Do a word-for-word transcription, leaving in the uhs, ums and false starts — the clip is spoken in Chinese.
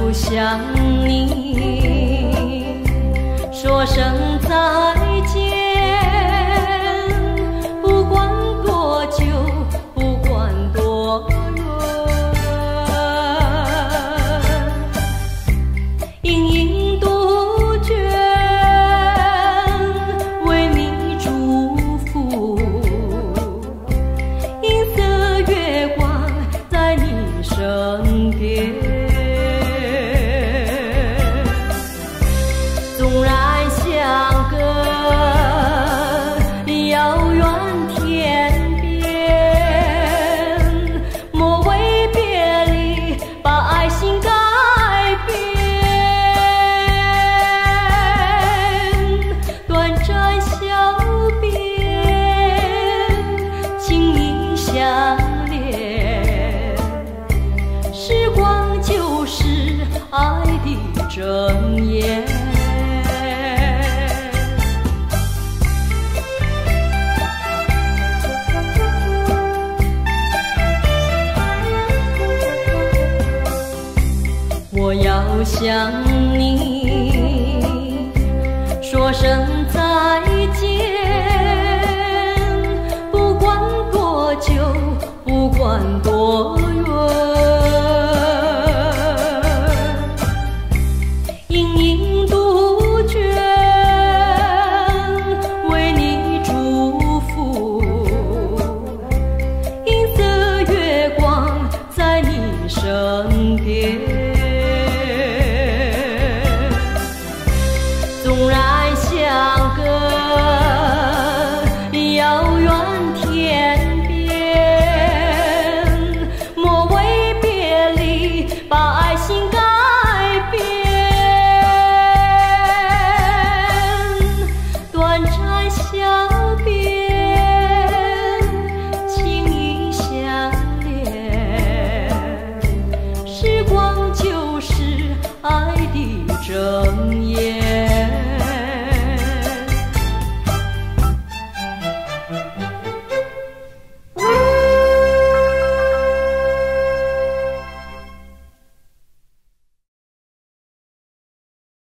向你说声再见，不管多久，不管多远，盈盈杜鹃为你祝福，银色月光在你身边。纵然相隔遥远天边，莫为别离把爱心改变。短暂笑别，情意相连，时光就是爱的箴言。我要向你说声再见，不管多久，不管多远。